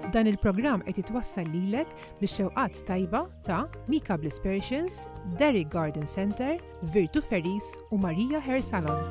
Dan il-programm qed itwassal lilek bix-xewqat tajba ta' Mika Bliss Persians, Derrick Garden Center, Virtu Ferris u Marija Hair Salon.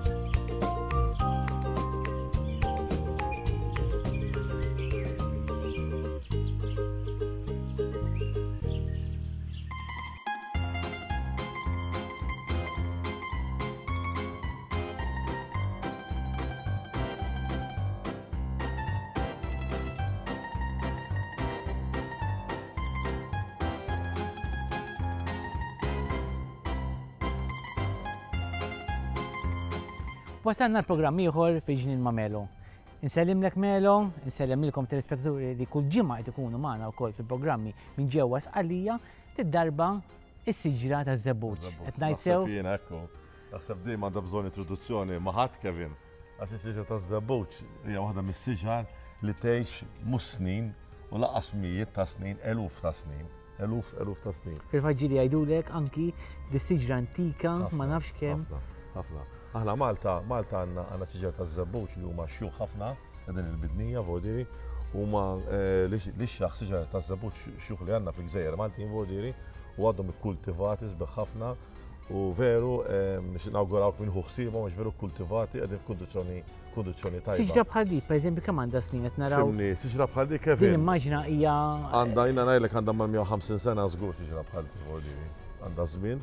Wasanna l-programm ieħor fi ġnien ma' Melo. Insellimlek Melo, insellimilkom telespettaturi li kull ġimgħa qed ikunu magħna wkoll fil-programmi minn ġewwa Sqallija tid-darba is-siġra taż-żebbuġ. Qed ngħid sew? Naħseb dejjem għandha bżonn introduzzjoni ma' ħadd Kevin. Għax is-siġra taż-żebbuġ hija waħda mis-siġar li tgħix mhux snin u lanqas mijiet ta' snin, eluf ta' snin. Eluf ta' snin. Fil-faġġieri jgħidulek anki dis-siġra antika ma nafx kemm. Ħafna. Aħna Malta għandna siġar taż-żebbuġ li huma xjuħ ħafna qegħdin il-bidnija vordiri huma l-ixjaħ siġar taż-żebbuġ xjuħ li għandna fil-Gżejjer Maltin vordiri u għadhom ikkultivati sbeħ ħafna u veru nix inawgurawk minn ħsiebhom għax veru kultivati qegħdin f'kundizzjoni tajba. Siġra bħal dik, pereżempju kemm għandha snin qed naraw. Siġra bħal dik Kevin. Din immaġina hija għandha jiena ngħidlek għandha mal-150 sena żgur siġra bħal dik vordiri. Għandha żmien.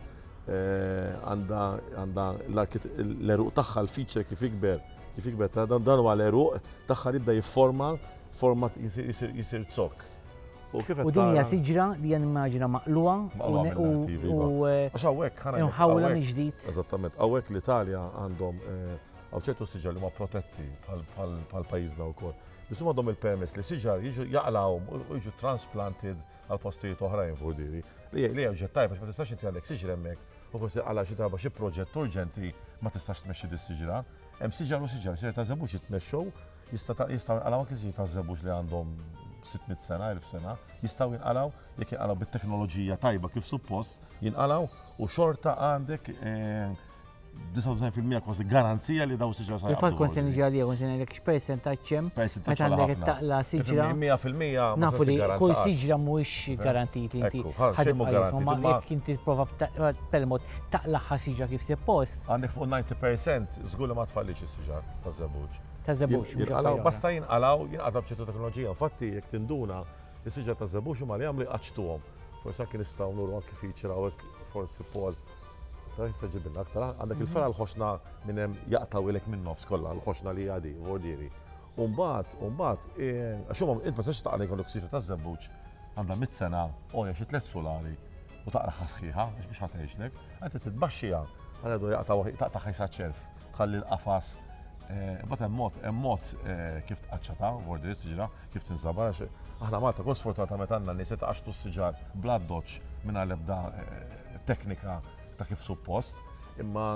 Għanda l-eruq tagħha l-feature kif ikber dan huwa l-eruq tagħha jibda jifforma format jisir zokk. U din hija siġra li hija nimmaġina maqluha u għax hawnhekk ħawla minn ġdid. Eżattament, hawnhekk l-Italja għandhom ċertu siġar li huma protetti bħal pajjiżna wkoll. Biss huma għandhom il-permess li siġar jiġu jaqlawhom u jiġu transplanted għal postijiet oħrajn vurdiri. Li hija ġed tajba ma tistax inti għandek siġra hemmhekk. U forsi għala xi darba xi proġett urġenti ma tistax tmexxi dis-siġra. Hemm siġar u siġar, siġar ta' żebbuġ jitmexxew, jistgħu jinqalgħu anke siġar ta' żebbuġ li għandhom 600 sena, 1000 sena, jistgħu jinqalgħu jekk jinqalgħu bit-teknoloġija tajba kif suppost, jinqalgħu u xorta għandek 99% kważi garanzija li daw siġra sa' il-fatt konseni ġalija, konseni għalek x-percentaċ hemm meta għandek taqla siġra. 100% nafu li kull siġra mhuwiex garantiti inti. Jekk inti prova b'tal-mod taqlaħħa siġra kif suppost. Għandek fuq 90% żgur li ma tfallix is-siġar taż-żebbuġ. Taż-żebbuġ. Basta jinqalgħu b'ċertu teknoloġija. Infatti jekk tinduna is-siġra taż-żebbuġ huma li għamlu jqaċtuhom. Forsi anke nistgħu nuru anke feature hawnhekk forsi Paul. Jista' ġibilna aktar, għandek il-fera l-ħoxna minn hemm jaqtaw ilek minn nofs kollha, l-ħoxna li għadi, vordiri. Mbagħad, għax huma int ma tistax taqra jkollok siġra taż-żebbuġ għandha 100 sena u xi 3 solari u taqraħa sħiħa biex ħatgħixlek, inti titbaxxiha għadu jaqtaw taqtaħ ħajsa ċerf, tħalli l-qafas. Bad hemm mod kif tqaċċata, vordiri siġra, kif tinżabar għax aħna Malta kont sfortunatament għandna nies taqaxtu s-siġar bla doċċ mingħajr l-ebda teknika ta' kif suppost, imma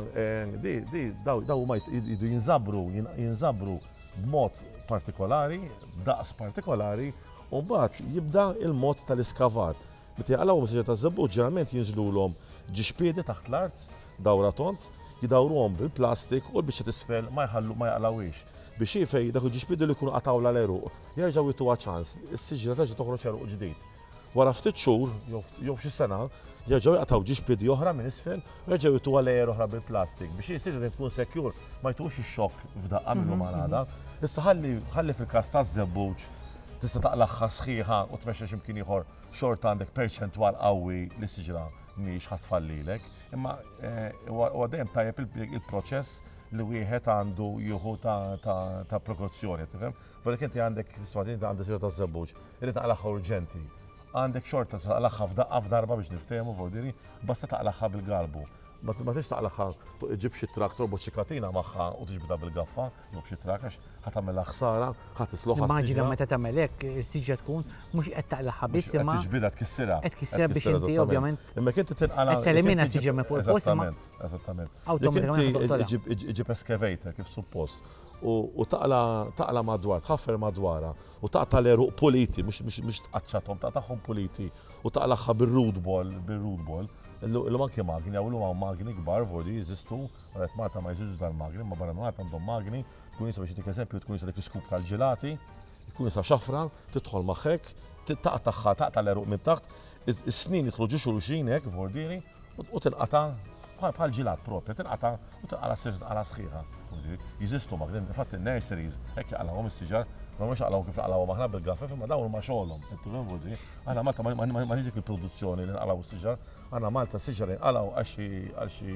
daw ma jidu jinżabru b'mod partikolari, b'daqs partikolari, u mbagħad jibda il-mod tal-iskavar. Meta jaqalgħu siġra taż-żebbuġ ġeneralment jinżlulhom ġixpiedi taħt l-art, dawra tont, jidawruhom bil-plastik u l-biċċa t'isfel ma jaqlawhiex. Biex jifej dak il-ġixpiedi li jkunu qatgħu l-eruq, jerġgħu jituha ċans, is-siġra terġa' toħroġ eruq ġdid. Wara ftit xhur jew xi sena jerġgħu jaqtaw ġixpiedi oħra minn isfel u jerġgħu jituha lejer oħra bil-plastik biex is-siġra tkun secure ma jtuħux ix-xokk f'daqqa minnhom għal issa ħalli fil-każ taż-żebbuġ tista' taqlaħħa sħiħa u tmexxa x'imkien ieħor xorta għandek perċentwal qawwi li siġra mhix ħatfallilek, imma huwa dejjem tajjeb il-proċess li wieħed għandu jieħu ta' prekawzjoni, tifhem? Velek inti għandek tisma' inti għandek siġra taż-żebbuġ, irid taqlaħħa urġenti. Għandek xorta taqlaħħa f'daqqa f'darba biex niftehmu vordiri, basta taqlaħħa bil-galbu. Ma tix taqlaħħa ġib xi traktor boċċikatina magħha u tiġbidha bil-gaffa, jew xi trak għax ħatamilha ħsara, ħatisloħha. Immaġina meta tagħmel hekk is-siġra tkun mhux qed taqlaħħa biss imma tiġbidha tkissirha. Qed tkissirha biex inti ovvjament. Imma kien tinqala. Qed telimina s-siġra minn fuq il-post. Eżattament. Awtomatikament iġib excavator kif suppost. U taqla madwar, tħaffer madwara, u taqta l-eruq politi, mux tqaċċatom, taqtaħom politi, u taqlaħħa bil-root ball, l-lum anke magni, għaw l-lum magni gbar, vodi, jizistu, għalet Malta ma jizistu dal-magni, ma barra Malta għandhom magni, tkun jisa biex dik eżempju, tkun jisa dik l-skup tal-ġelati, jkun issa xafra, tidħol magħhekk, taqta' l-eruq minn taħt, is-snin jidħlu ġu xulxin hekk f'ordini u tinqata' bħal ġilat propja, tinqata' u tinqala sħiħa. Jiżistu magdin, infatti nurseries hekk jaqalawhom is-siġar, ma mhux jaqalawhom kif jaqalawhom aħna bil-gaffef, imma dawn huma xogħolhom. Aħna Malta ma niġik il-produzzjoni li nqalgħu s-siġar, aħna Malta s-siġar inqalgħu għal xi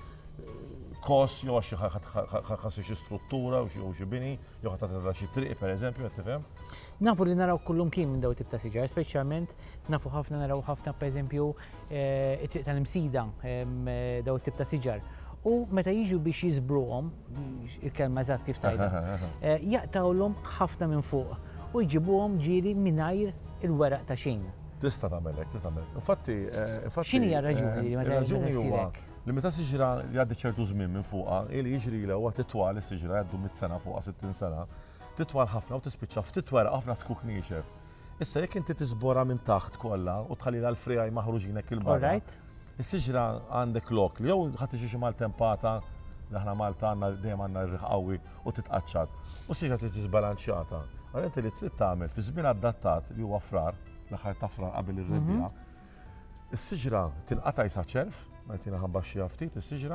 kos, jew għax xi struttura u xi bini, jew ħadd xi triq pereżempju, qed tifhem? Nafu li naraw kullum kien minn daw tip ta' siġar, speċjalment nafu ħafna naraw ħafna pereżempju it-triq tal-imsida daw tip ta' siġar. U meta jiġu biex jiżbruhom, il-kelma eżatt kif tajda, jaqtawlhom ħafna minn fuq u jġibuhom ġieli mingħajr il-weraq ta' xejn. Tista' tagħmelek, tista' tagħmelek. Infatti x'inhi r-raġuni li meta ir-raġuni huwa li meta siġra jgħaddi ċertu żmien minn fuqha, ili jiġrilha huwa titwal is-siġra jgħaddu 100 sena fuqha 60 sena, titwal ħafna u tispiċċa ftit weraq ħafna skuk niexef. Issa jekk inti tisbora minn taħt kollha u tħallilha l-frejaj maħruġin hekk il-barra. Is-siġra għandek lok li jew ħadd tiġi xi mal-tempata li aħna Malta għandna dejjem għandna r-riħ qawwi u titqaċċad. U s-siġra trid tiżbalanċjata. Għal inti li trid tagħmel fi żmien adattat li huwa frar, l-aħħar ta' frar qabel ir-rebbiegħa, is-siġra tinqata' jisa ċerf, ma ħabbaxxiha ftit is-siġra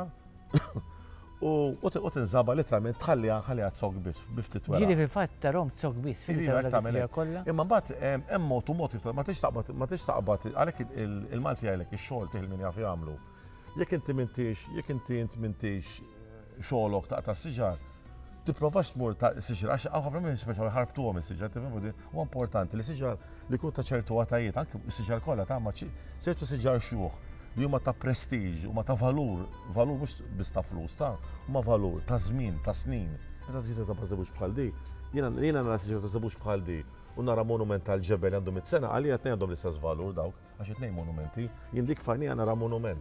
u tinżaba literalment tħalliha tsok biss biftit wara. Ġieli fil-fatt tarhom tsok biss fil-siġra kollha. Imma mbagħad hemm mod u mod ma tix taqbad għalhekk il-Malti jgħidlek ix-xogħol tieħ min jaf jagħmlu. Jekk inti m'intix xogħolok taqta' s-siġar, tipprovax tmur ta' s-siġar għax ħafna minn speċjali ħarbtuhom is-siġar, tifhem huwa importanti li siġar li jkun ta' ċertu għatajiet, anke is-siġar kollha tagħmel ċertu siġar xjuħ li huma ta' prestiġ, huma ta' valur mhux biss ta' flus, huma valur ta' żmien, ta' snin. Meta tiġi ta' żebux bħal di, jiena nara siġra ta' żebux bħal di u nara monument tal-ġebel għandu 100 sena, għalija tnejn għandhom l-istess valur dawk, għax it-tnejn monumenti, jien dik fajnija nara monument.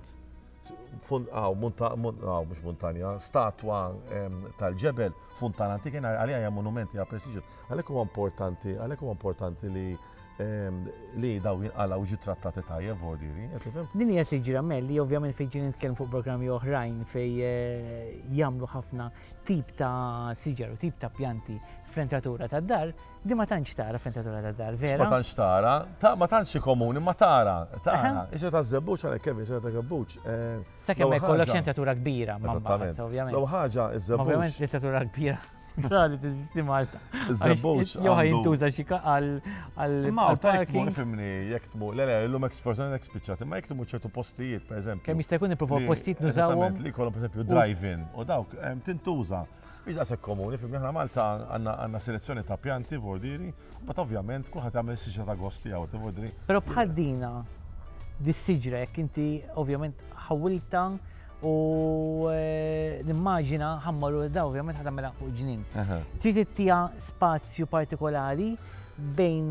Mhux muntanja, statwa tal-ġebel, funtana antika, għalija hija monumenti, hija prestiġ. Għalhekk huwa importanti li daw jinqalgħu ġi trattati tajjeb vordiri. Din hija siġra li ovvjament fejn ġie nitkellem fuq programmi oħrajn fejn jagħmlu ħafna tip ta' siġar u tip ta' pjanti fl-entratura tad-dar, di ma tantx tara fl-entratura tad-dar, vera? Ma tantx tara, ma tantx komuni, ma tara. Iġa ta' żebbuċ għalhekk kemm iġa ta' żebbuċ. Sakemm ma jkollokx entratura kbira ma' mbagħad, ovvjament. Law ħaġa iż-żebbuċ. Ovvjament l-entratura kbira. Rali teżisti Malta. Iż-żebbuċ. Jew ħajintuża xi għal Malta jekk tmur fimni, jekk tmur, le illum eksporzjoni ekspiċċat, imma jekk tmur ċertu postijiet, pereżempju. Kemm jista' jkun ippruvaw postijiet nużawhom. Li jkollhom pereżempju drive-in u dawk tintuża. Iġda se komuni, fimni aħna Malta għandna selezzjoni ta' pjanti vordiri, bat ovvjament kulħadd jagħmel siġra ta' gosti għaw vordiri. Però bħal dina dis-siġra jekk inti ovvjament ħawilta u nimmaġina ħammaru da ovvjament ħadamela fuq ġnien. Trid ittija spazju partikolari bejn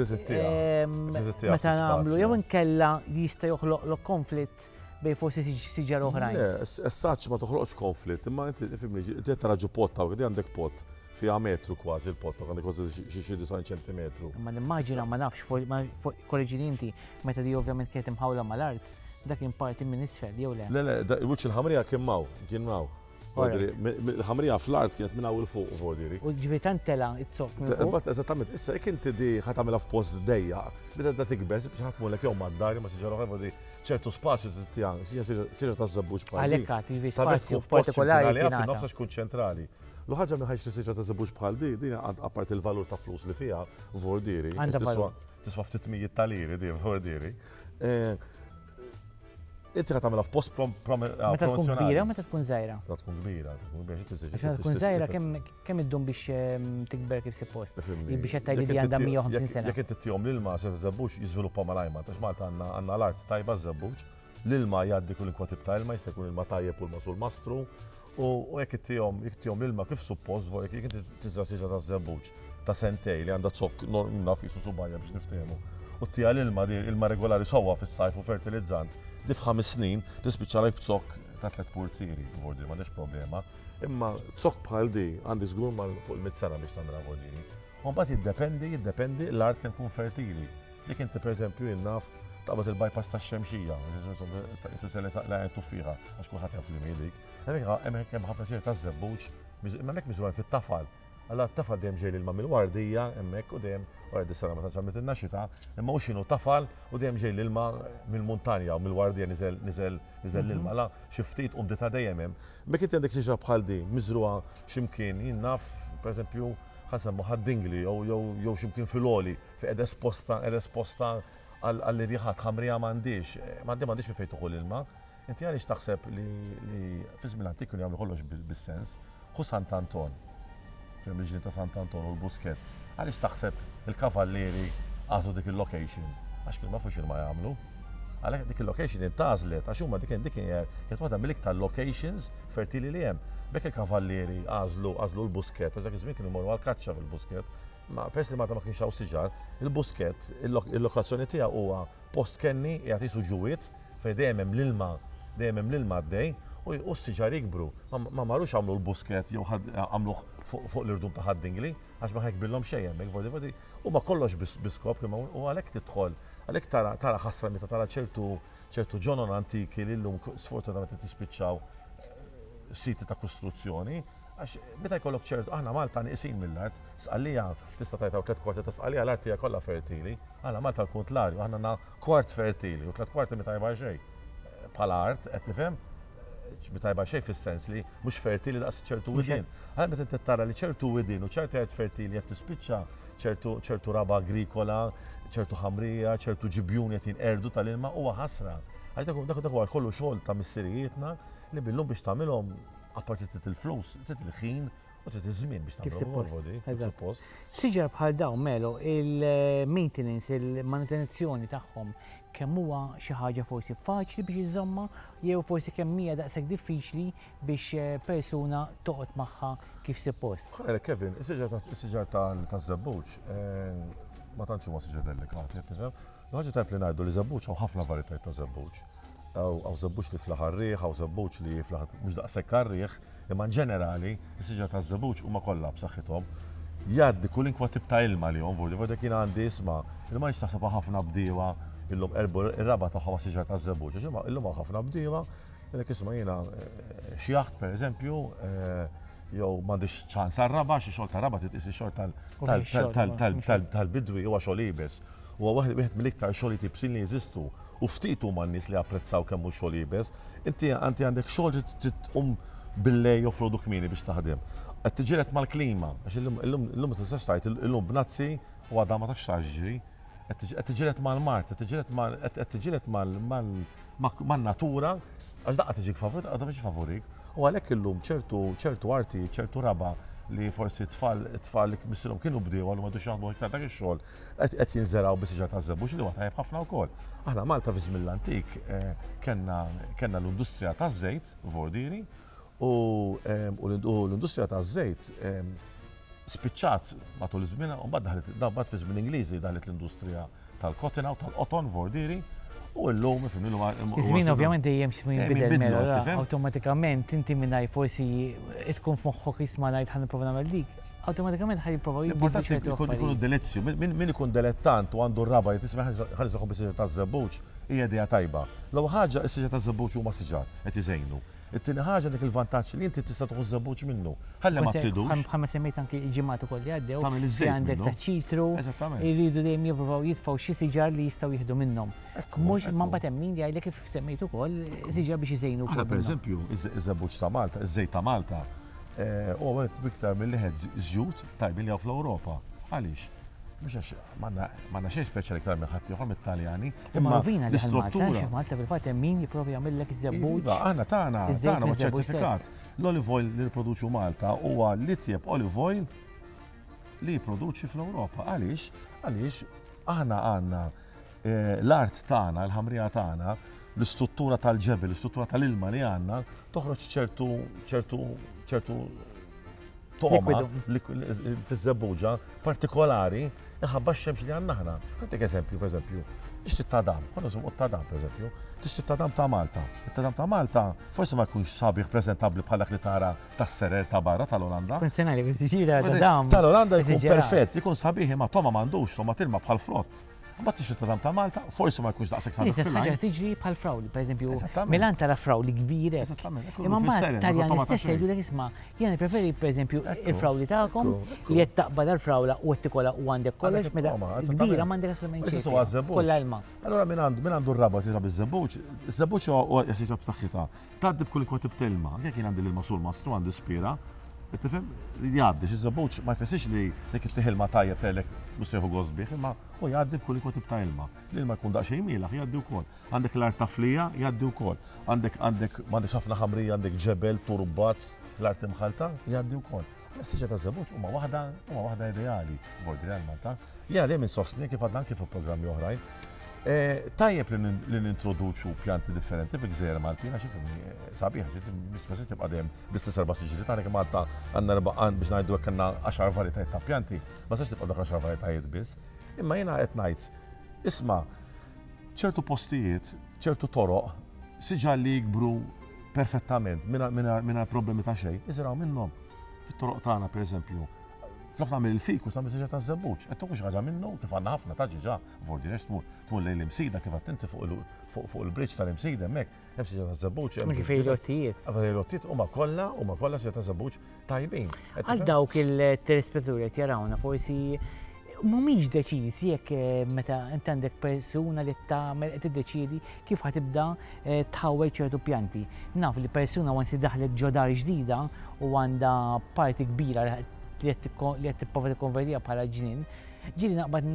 meta nagħmlu jew inkella jista' joħloq konflitt bejn forsi siġar oħrajn. Essaċ ma toħloqx konflitt, imma inti fimni qed tara ġu pot taw, għandek pot fiha metru kważi il-pot, għandek kważi xi 9 ċentimetru. Ma nimmaġina ma nafx korreġini inti meta di ovvjament kienet imħawla mal-art. Dak kien parti minn isfel, jew le? Le, il-wiċċ il-ħamrija kien maw. Il-ħamrija fl-art kienet minn il fuq vordiri. U ġivi tantela it-sok minn fuq. Eżattament, issa jekk inti di ħatamilha f'post dejjaq, beda tikber, biex ħatmulek jew mad-dar ma siġar oħra vodi ċertu spazju tiegħek, siġra ta' żebbuġ bħal dik. Għalhekk għati spazju partikolari f'nofsa tkun ċentrali. L-ħaġa minn ħajx siġra ta' żebbuġ bħal di, din apart il-valur ta' flus li fiha vordiri. Tiswa ftit mijiet ta' liri di vordiri. Inti ħat għamela f'post promozjonali. Meta tkun kbira, meta tkun żgħira? Meta tkun kbira, meta tkun żgħira kemm iddum biex tikber kif suppost? Biex qed tgħidli li għandha 150 sena. Jekk inti tihom l-ilma se żebbuġ jiżviluppa malajma, għax Malta għandna l-art tajba żebbuġ, l-ilma jgħaddi kull kwatib ta' ilma, jista' jkun ilma tajjeb u l-masul mastru, u jekk tihom l-ilma kif suppost, jekk inti tiżra siġra ta' żebbuġ ta' sentej li għandha zokk naf jisu subajja biex niftehmu. U tija l-ilma ilma regolari sewwa fis-sajf u fertilizzant. Di f'5 snin tispiċċalek b'zokk ta' 3 pulziri, vordiri, m'għandix problema. Imma zokk bħal di għandi żgur mal fuq il-100 sena biex tagħmilha vordiri. U mbagħad jiddependi l-art kemm tkun fertili. Jekk inti pereżempju innaf taqbad il-bypass tax-xemxija, la tuffiha għax kulħadd jaf li dik. Hemmhekk hemm ħafna sier ta' żebbuġ, imma hemmhekk miżurajn fit-tafal. Alla t-tafal dejjem ġej l-ilma mill-wardija hemmhekk u dejjem wara dis-sena meta ġammet in-naxita, imma u x'inhu tafal u dejjem ġej l-ilma mill-muntanja u mill-wardija niżel l-ilma. Alla xi ftit qumdita dejjem hemm. Mek inti għandek siġra bħal din miżruha x'imkien jien naf pereżempju ħasemmu ħaddingli jew x'imkien fil-oli fi qed esposta għall-irjaħat ħamrija m'għandix minn fejn tuħu l-ilma. Inti għaliex taħseb li fi żmien antik kienu jagħmlu kollox bil-sens, ħu Sant'Anton, fil ġnien ta' Sant'Anton u l-Busket, għaliex taħseb il-kavallieri għażlu dik il-location, għax kien ma fux il-ma jagħmlu. Għalhekk dik il-location intażlet, għax huma dik kienet waħda mill-iktar locations fertili li hemm. Bekk il-kavallieri għażlu l-Busket, għax dak iż-żmien kienu jmorru għall-kaċċa fil-Busket. Ma pers li ma kienx hawn siġar, il-Busket, il-lokazzjoni tiegħu huwa post kenni qiegħed isu ġuwiet fejn dejjem hemm l-ilma għaddej u s-siġar jikbru. Ma marrux għamlu l-Busket jew għamluh fuq l-irdum ta' ħaddingli għax ma ħekbillhom xejn hemmhekk u ma kollox biskop u għalhekk tidħol, għalhekk tara ħassra meta tara ċertu ġonon antiki li llum sfortunatament tispiċċaw siti ta' kostruzzjoni. Għax meta jkollok ċertu, aħna Malta niqsin mill-art, sqallija tista' tajtaw 3 kwarti ta' sqallija l-art hija kollha fertili. Aħna Malta l-kontlarju, aħna għandna kwart fertili u 3 kwarti meta jibgħa xejn. Bħala art, qed tifhem? Meta jibgħa xejn fis-sens li mhux fertili daqs ċertu widien. Għal meta inti tara li ċertu widien u ċerti art fertili qed tispiċċa ċertu raba agrikola, ċertu ħamrija, ċertu ġibjun qed jinqerdu tal-ilma huwa ħasra. Għax dak huwa kollu xogħol ta' missirijietna li billum biex tagħmilhom apparti tit il-flus, tit il-ħin u tit iż-żmien biex tagħmlu. Siġar bħal dawn melu il-maintenance, il-manutenzjoni tagħhom kemm huwa xi ħaġa forsi faċli biex iżomma jew forsi kemm hija daqshekk diffiċli biex persuna toqgħod magħha kif suppost. Kevin, is-siġar taż-żabbuġ ma tantx huwa siġar delikat, qed tifhem? Ħaġa tajb li ngħidu li żabbuġ hawn ħafna varjetajiet ta' żabbuġ. Għaw żabbuġ li fl-aħħar rieħ, għaw żabbuġ li fl-aħħar mhux daqshekk għar-rieħ, imma ġenerali is-siġar taż-żabbuġ huma kollha b'saħħithom. Jgħaddi kull tip ta' ilma li hom vodi kien għandi isma' ilma nixtaħseb ħafna bdiewa illum erbu ir-raba tagħhom siġar taż-żabbuġ. Illum ħafna bdiewa ilek isma' jiena xi jaħt pereżempju jew m'għandix ċans għar-raba xi xogħol ta' raba titqis ix-xogħol tal-bidwi huwa xogħol ibes. Huwa wieħed mill-iktar xogħol tibsin li jeżistu u ftit huma n-nies li apprezzaw kemm hu xogħol jibes, inti għandek xogħol titqum billej joffrodu kmieni biex taħdem. Qed tiġilet mal-klima, għax illum ma tistax tgħid illum b'nazzi u għadha ma tafx jiġri. Qed tiġilet mal-mart, qed tiġilet man-natura għax daqqa tiġik favorik, għadha mhix favorik. U għalhekk illum ċertu arti, ċertu raba li forsi tfal li missilhom kienu bdew għal ma dux jaħdmu iktar dak ix-xogħol qed jinżeraw bis-siġar taż-żabbuġ li huwa tajjeb ħafna wkoll. Aħna Malta fi żmien l-antik kellna l-industrija taż-żejt f'Vordiri u l-industrija taż-żejt spiċċat matul iż-żmien u mbagħad fi żmien Ingliżi daħlet l-industrija tal-kotina u tal-qoton f'Vordiri. U l-lum, Iż-żmien ovvjament dejjem x'min bidel mela, awtomatikament inti mingħajr forsi tkun f'moħħok isma' ngħid ħan nipprova nagħmel dik, awtomatikament ħaj jipprovaw Importanti ikun delizzju, min ikun dilettant u għandu r-raba jitisma' ħares iħobb is-siġar taż-żabbuġ hija idea tajba. L-ewwel ħaġa is-siġar taż-żabbuġ huma siġar qed iżejnu. It-tieni ħaġa dik il-vantaġġ li inti tista' tuħu żabbuġ minnu. Ħalli ma tridux. Bħalma semmejt anke il-ġimgħat ukoll li għaddew li għandek ta' ċitru, jridu dejjem jippruvaw jitfgħu xi siġar li jistgħu jieħdu minnhom. Mhux ma mbagħad hemm min jgħidlek kif semmejt ukoll siġar biex iżejnu wkoll. Pereżempju, iż-żabbuġ ta' Malta, iż-żejt ta' Malta, huwa iktar mill-liħed żjud tajbin li fl-Ewropa. Għaliex? Mhux għax m'għandna xejn speċjali iktar minn ħadd ieħor mit-Taljani. Imma l-istruttura. Malta fil-fatt hemm min jipprovi jagħmellek iż-żabbuġ. Aħna tagħna ċertifikat. L-olive oil li jipproduċu Malta huwa l-itjeb olive oil li jipproduċi fl-Ewropa. Għaliex aħna għandna l-art tagħna, l-ħamrija tagħna, l-istruttura tal-ġebel, l-istruttura tal-ilma li għandna toħroġ ċertu toma fiż-żabbuġa partikolari iħabba x-xemx li għandna aħna. Għandek eżempju, pereżempju, ixtieq tadam, konna nżomm t-tadam pereżempju, tixtieq tadam ta' Malta. It-tadam ta' Malta forsi ma jkunx sabiħ preżentabbli bħal dak li tara tas-serer ta' barra tal-Olanda. Kun senali biex tiġira tadam. Tal-Olanda jkun perfett, jkun sabiħ imma toma m'għandux, toma tilma bħal frott. Ma tixri ta' Malta, forsi ma jkunx daqshekk sabiħ ħaġa tiġri bħal frawli, pereżempju, Eżattament. Milan tara frawli kbir hekk. Eżattament, ekku, Imma mbagħad fis-serja, Taljan ma istess tagħmel jgħidulek isma' jiena preferi pereżempju Ekku, il-frawli tagħkom ekku. li qed taqbad għall-frawla u qed tikola u għandek kollox Għandek meta it-toma, kbira eżattament. m'għandek assolutament Issa xejn huwa fiha, żebbuġ. kollha ilma. Allora min għandu r-raba tiġra biż-żebbuġ, iż-żebbuġ huwa jasiġra b'saħħitha. Tgħaddi b'kull kwatib tilma, jekk jien għandi l-ilma mastru għandi spira, tifhem jgħaddi iż-żebbuġ ma jfissirx li dik it-tiħilma tajjeb tgħidlek mhux seħu gost bih, imma u jgħaddi b'kull kwatib ta' ilma. L-ilma jkun daqsxejn mielaħ jgħaddi wkoll. Għandek l-art ta' flija jgħaddi wkoll. Għandek ħafna ħamrija, għandek ġebel, turbat, l-art imħalta jgħaddi wkoll. L-essiġa ta' żebbuġ huma waħda ideali bordi Malta. Jgħal dejjem insostni kif għadna anke fuq-programmi oħrajn. Tajjeb li nintroduċu pjanti differenti fil-gżejjer Maltina, xifimni, sabiħ, mis tibqa' dejjem bis-stess erba' siġri tagħna kemm Malta għandna biex ngħidu hekk għandna 10 varjetajiet ta' pjanti, ma sax tibqa' dak 10 varjetajiet biss. Imma jiena qed ngħid, isma' ċertu postijiet, ċertu toroq, siġa li jikbru perfettament mingħajr problemi ta' xejn, iżraw minnhom. Fit-toroq tagħna pereżempju, flok nagħmel il-fikus nagħmel siġa ta' żebbuġ, qed tkun xi ħaġa minnu kif għandna ħafna ta' ġiġa f'Vordi Rex tmur lejn l-imsida kif qed inti fuq il-bridge tal-imsida hemmhekk hemm siġa ta' żebbuġ. Mhux fejn lottijiet. Lottijiet huma kollha siġa ta' żebbuġ tajbin. Għal dawk il-telespetturi qed jarawna forsi mhumiex deċiżi jekk meta inti għandek persuna li tagħmel qed tiddeċiedi kif ħatibda tħawwel ċertu pjanti. Naf li persuna wansi daħlet ġodar ġdida u għandha parti kbira li qed tipprova tikkonvertija bħala ġnien, ġieli naqbad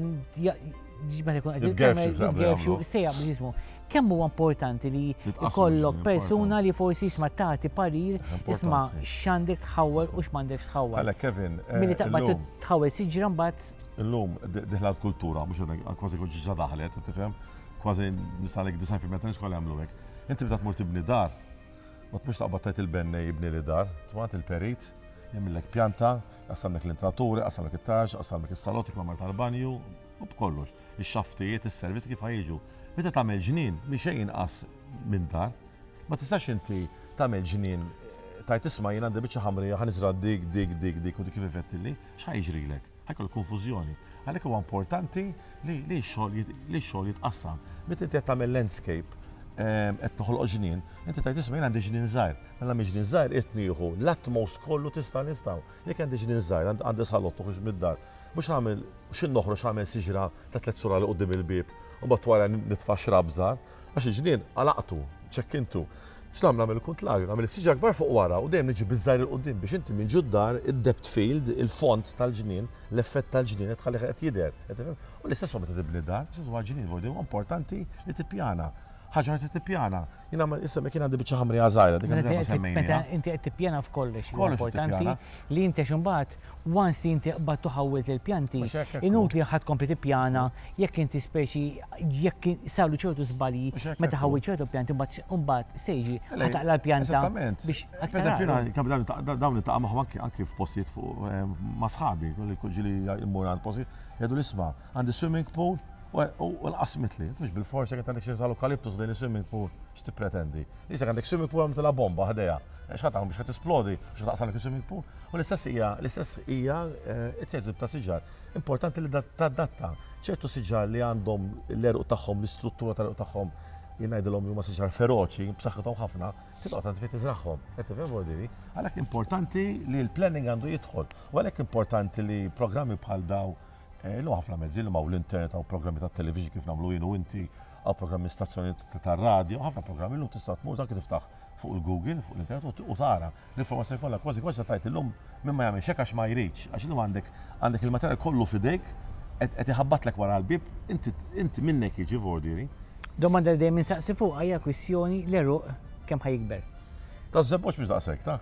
jitgerfxu sejja b'ġismu. Kemm huwa importanti li jkollok persuna li forsi jisma' tagħti parir isma' x'għandek tħawwel u x'm'għandekx tħawwel. Għalhekk Kevin, milli taqbad tħawwel siġra mbagħad. Illum diħla l-kultura, mhux kważi kont ġiġa daħlet, tifhem? Kważi nisalek 90% ta' xogħol jagħmlu hekk. Inti meta tmur tibni dar, ma tmux taqbad tgħid il-benni jibni li dar, tmagħad il-perit, jemmillek pjanta, qassamlek l-intraturi, qassamlek it-taġġ, qassamlek is-saloti kmamar tal-banju, u b'kollox. Ix-xaftijiet, is-servizz kif ħajġu. Meta tagħmel ġnien li xejn inqas minn dar, ma tistax inti tagħmel ġnien tajt isma' jien għandi biċċa ħamrija ħaniżra dik u dik kif ifettilli, x'ħajġrilek? Ħajkoll konfużjoni. Għalhekk huwa importanti li x-xogħol jitqassam. Meta inti qed tagħmel landscape qed toħloq ġnien, inti tajt isma' jien għandi ġnien żgħir. Mela mi ġnien żgħir qed nieħu l-atmos kollu tista' nistgħu. Jekk għandi ġnien żgħir, għandi salott toħroġ mid-dar, mhux nagħmel x'in noħroġ nagħmel siġra ta' 3 sura li quddiem il-bieb u mbagħad wara nitfa' xrab żgħar, għax il-ġnien għalaqtu, ċekkintu. X'nagħmel il-kuntlari, nagħmel is-siġra kbar fuq wara u dejjem niġi biż-żgħir il qudiem biex inti minn ġuddar id-depth field, il-font tal-ġnien, l-effett tal-ġnien qed tħallih qed jidher. U l-istess meta tibni dar, l-istess huwa ġnien huwa importanti li tippjana. ħaġa qed tippjana. Jiena issa kien għandi biċċa ħamrija żgħira dik għandha semmejna. Meta inti qed tippjana f'kollox, importanti li inti x'imbagħad once inti qbad tuħawwilt il-pjanti, inutli ħadd kompli tippjana jekk inti speċi jekk saru ċertu żbalji meta ħawwilt ċertu pjanti mbagħad sejġi ħataqla l-pjanta biex pereżempju dawn niltaqa' magħhom anke f'postijiet fuq ma' sħabi, ġieli jmur għand postijiet jgħidu l-isma' għandi swimming pool u l-qasmet li, mux bil-forsi għet għandek xirta l-eukaliptus lejn swimming pool, xti pretendi. Lisa għandek swimming pool għamtila bomba ħadeja, xħat għam biex għet esplodi, biex għet għaqsalek swimming pool. U l-istess hija ċertu ta' siġar. Importanti li datta ċertu siġar li għandhom l-eruq tagħhom, l-istruttura tal-eruq tagħhom jinajdilhom huma siġar feroċi, b'saħħithom ħafna, tibqa' tant fi tiżraħħom. Qed tifhem wordiri? Għalhekk importanti li l-planning għandu jidħol. U għalhekk importanti li programmi bħal daw l ħafna mezzi li maw l-internet għaw programmi ta' television kif namlu jien u inti għaw programmi stazzjoni ta' radio, ħafna programmi l-lum tista' tmur dak tiftaħ fuq il-Google, fuq l-internet u tara l-informazzjoni kollha kważi kważi tajt illum minn ma jagħmel xekk għax ma jridx, għax illum għandek il-materjal kollu f'idejk qed iħabbatlek wara l-bib, inti minnek jiġi vordiri. Domanda li dejjem insaqsi fuq hija kwistjoni l-eruq kemm ħajikber. Ta' żebbuġ mhux daqshekk, ta'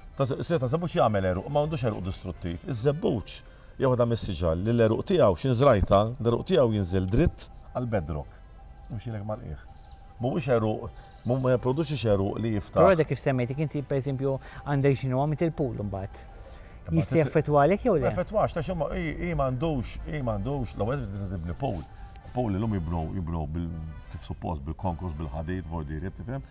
żebbuġ jagħmel eruq, ma għandux eruq distruttiv. Iż-żebbuġ jew għadha mis-siġal li l-eruq tiegħu x'inżrajta, l-eruq tiegħu jinżel dritt għal bedrock. Imxilek mal-qiegħ. Mhuwiex eruq, ma jipproduċix eruq li jiftaħ. Però dak kif semmejtek inti pereżempju għandek x'inhu għamit il-pool imbagħad. Jista' jaffettwalek jew le? Jaffettwax, ta' xemma m'għandux l-ewwel tibni pool. Pool li l-lum jibnu kif suppost bil-konkos bil-ħadid, vordiet, tifhem?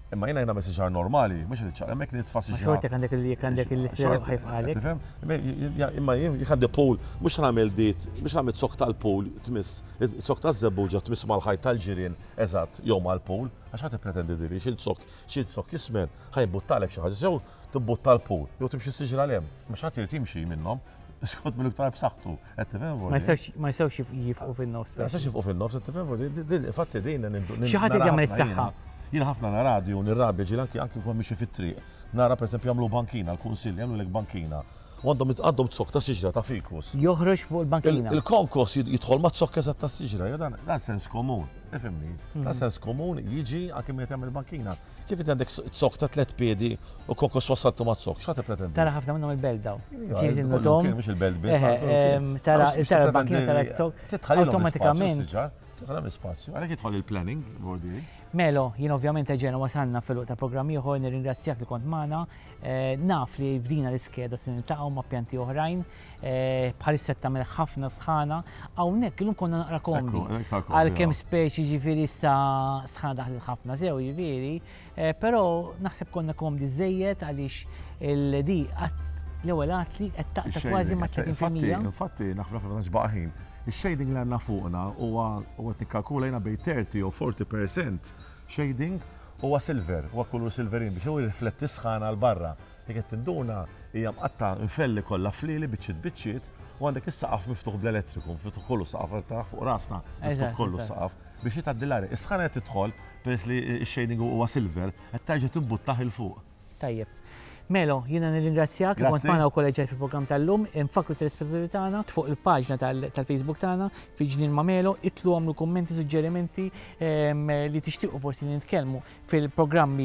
Imma jiena jagħmel siġar normali, mhux iċċaqlaq hemmhekk nitfa' siġar. Xortek għandek il-ħajf għalek. Imma jħaddi pool, mhux nagħmel dit, mhux nagħmel zok tal-pool, tmiss, zok taż-żebbuġa tmiss mal-ħajt tal-ġirien, eżatt, jew mal-pool, għax ħadd tippretendi diri xi zok jismen, ħajbuttalek xi ħaġa, jew tibbutta l-pool, jew timxi siġra lem, mhux ħadd irid jimxi minnhom. Skont mill iktar b'saħħtu, qed tifhem. Ma jistgħux jifqu fin-nofs. Ma jistgħux jifqu fin-nofs, qed tifhem. Infatti din xi ħadd jagħmel is-saħħa. Jiena ħafna naradju nirrabja ġiel anke kwa mixi fit-triq. Nara pereżempju jagħmlu bankina, l-kunsilli jagħmlu lek bankina. U għandhom tsokk ta' siġra ta' fikus. Joħroġ fuq il-bankina. Il-konkos jidħol ma' tsokk eżatt ta' siġra, dan sens komun. Ifhimni. Dan sens komun jiġi anke meta jagħmel bankina. Kif għandek tsokk ta' 3 piedi u konkos wassaltu ma' tsokk, x'ħadd pretendi? Tara ħafna minnhom il-belt daw. Mhux il-belt biss. Tara il-bankina tara tsokk awtomatikament. Għalam spazju, għalek jitħol il-planning, bordi. Melo, jien ovvjament ġena wasalna fil-luq ta' programmi ieħor, nirringrazzjak li kont magħna. Naf li fdina l-iskeda se niltaqgħu ma' pjanti oħrajn, bħalissa tagħmel ħafna sħana, hawnhekk illum konna naqra komdi. Għalkemm speċi ġifieri issa sħana daħlet ħafna sew ġifieri, però naħseb konna komdi żejjed għaliex il-di l-ewwel għatli qed taqta' kważi ma' 30%. Infatti naħfna ġbaqħin. Il-shading li għanna fuqna huwa nikkalkulajna bej 30 u 40% shading huwa silver, huwa kullu silverin biex huwa jirrifletti sħana għal barra. Jekk qed tinduna hija mqatta nfelli kollha flili biċċiet u għandek is-saqaf miftuħ bl-elettriku, miftuħ kollu saqaf tagħ fuq rasna, miftuħ kollu saqaf biex jitgħaddilari. Is-sħana qed tidħol peress li x-shading huwa silver qed terġa' timbuttaħ il fuq. Tajjeb. Melo, jiena nirringrazzjak li kont magħna wkoll ġej fil-programm tal-lum, infakru telespettaturi tagħna fuq il-paġna tal-Facebook tagħna Fiġnien ma' Melo, itlu għamlu kummenti, suġġerimenti li tixtiequ forsi nitkellmu fil-programmi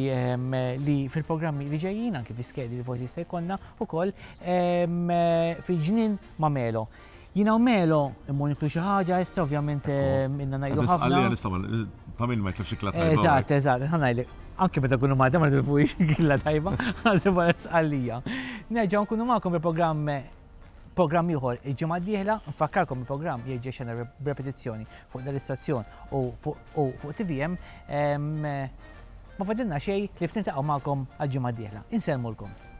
li ġejjin anke fi-skedi li forsi se jkollna ukoll Fiġnien ma' Melo. Jiena u Melo immur niklu xi ħaġa issa ovvjament inna ngħidu ħafna. Ta' min ma jtlifx ikla tajba. Eżatt, ħanajlek. Anke meta kunu ma' ma tilfux killa tajba, għazib għal sqallija. Nerġgħu nkunu magħkom il-programm ieħor il-ġimgħa d-dieħla, nfakkarkom il-programm jieġi xena repetizzjoni fuq dal-istazzjon u fuq TVM. Ma fadilna xejn li ftintaqgħu magħkom għal-ġimgħa d-dieħla. Inselmulkom.